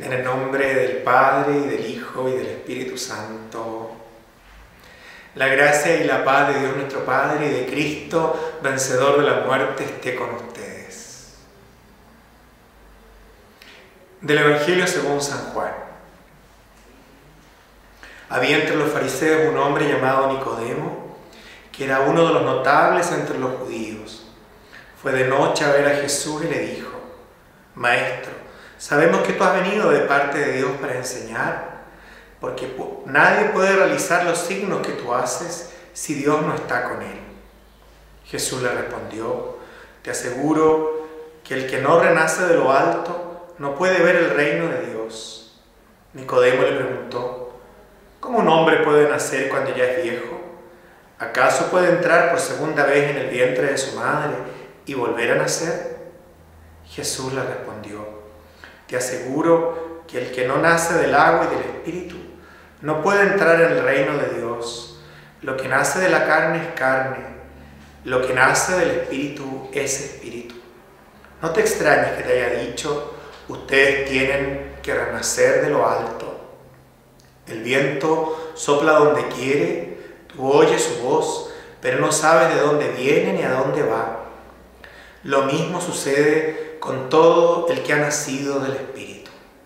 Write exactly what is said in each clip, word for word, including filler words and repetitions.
En el nombre del Padre, y del Hijo, y del Espíritu Santo. La gracia y la paz de Dios nuestro Padre y de Cristo, vencedor de la muerte, esté con ustedes. Del Evangelio según San Juan. Había entre los fariseos un hombre llamado Nicodemo, que era uno de los notables entre los judíos. Fue de noche a ver a Jesús y le dijo: Maestro, sabemos que tú has venido de parte de Dios para enseñar, porque nadie puede realizar los signos que tú haces si Dios no está con él. Jesús le respondió: Te aseguro que el que no renace de lo alto no puede ver el reino de Dios. Nicodemo le preguntó: ¿Cómo un hombre puede nacer cuando ya es viejo? ¿Acaso puede entrar por segunda vez en el vientre de su madre y volver a nacer? Jesús le respondió: Te aseguro que el que no nace del agua y del Espíritu no puede entrar en el reino de Dios. Lo que nace de la carne es carne, lo que nace del Espíritu es Espíritu. No te extrañes que te haya dicho: ustedes tienen que renacer de lo alto. El viento sopla donde quiere, tú oyes su voz, pero no sabes de dónde viene ni a dónde va. Lo mismo sucede con todo el que ha nacido del Espíritu.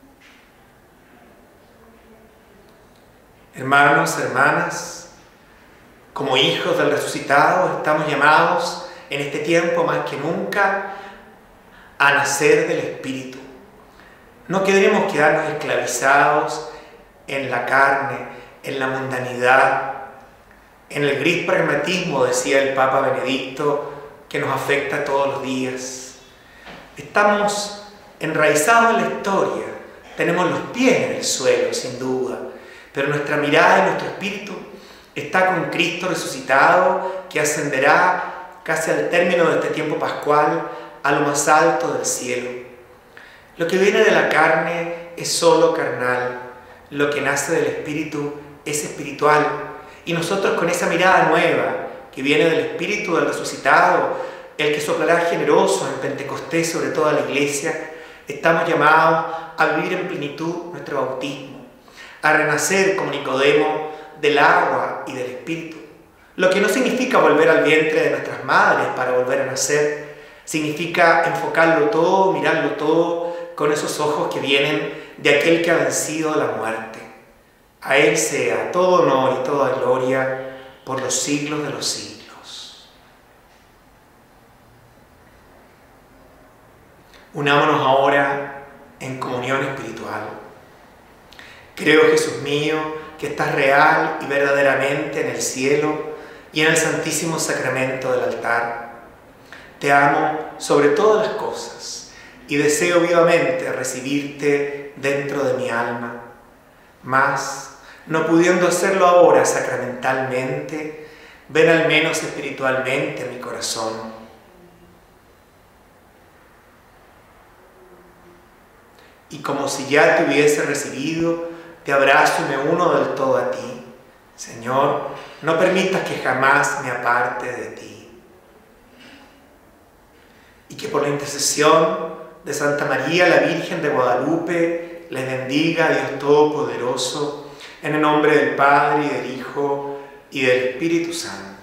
Hermanos, hermanas, como hijos del resucitado, estamos llamados en este tiempo más que nunca a nacer del Espíritu. No queremos quedarnos esclavizados en la carne, en la mundanidad, en el gris pragmatismo, decía el Papa Benedicto, que nos afecta todos los días. Estamos enraizados en la historia, tenemos los pies en el suelo, sin duda, pero nuestra mirada y nuestro espíritu está con Cristo resucitado, que ascenderá casi al término de este tiempo pascual a lo más alto del cielo. Lo que viene de la carne es solo carnal, lo que nace del espíritu es espiritual, y nosotros con esa mirada nueva que viene del espíritu del resucitado, el que soplará generoso en Pentecostés sobre toda la iglesia, estamos llamados a vivir en plenitud nuestro bautismo, a renacer como Nicodemo del agua y del Espíritu. Lo que no significa volver al vientre de nuestras madres para volver a nacer, significa enfocarlo todo, mirarlo todo con esos ojos que vienen de aquel que ha vencido la muerte. A Él sea todo honor y toda gloria por los siglos de los siglos. Unámonos ahora en comunión espiritual. Creo, Jesús mío, que estás real y verdaderamente en el cielo y en el santísimo sacramento del altar. Te amo sobre todas las cosas y deseo vivamente recibirte dentro de mi alma. Mas, no pudiendo hacerlo ahora sacramentalmente, ven al menos espiritualmente a mi corazón. Y como si ya te hubiese recibido, te abrazo y me uno del todo a ti. Señor, no permitas que jamás me aparte de ti. Y que por la intercesión de Santa María, la Virgen de Guadalupe, les bendiga Dios Todopoderoso, en el nombre del Padre, y del Hijo, y del Espíritu Santo.